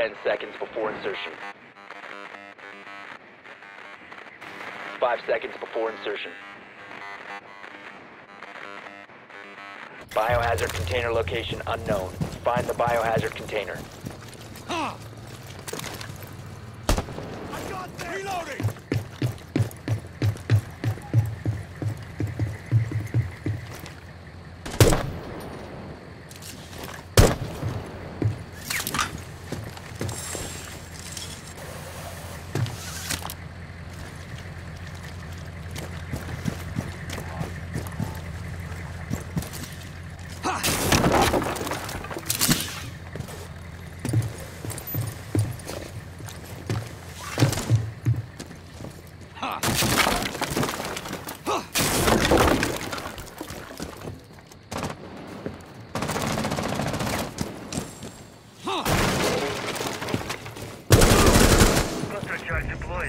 10 seconds before insertion. 5 seconds before insertion. Biohazard container location unknown. Find the biohazard container. I got this! Reloading! Cluster charge deployed.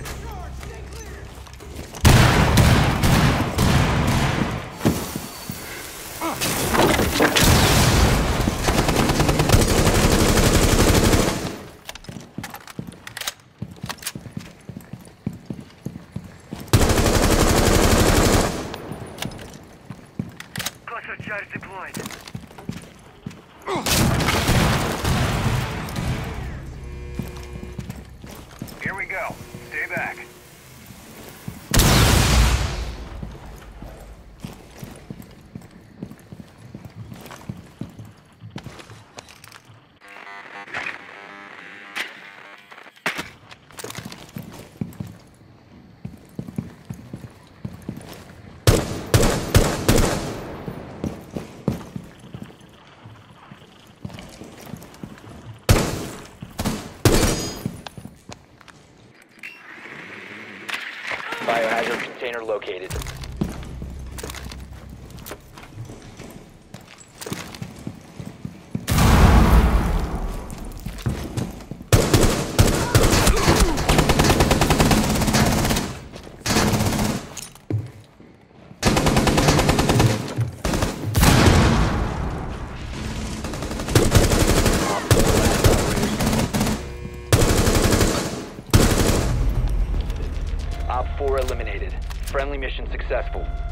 Cluster charge deployed. Here we go. Stay back. Biohazard container located. Op 4 eliminated. Friendly mission successful.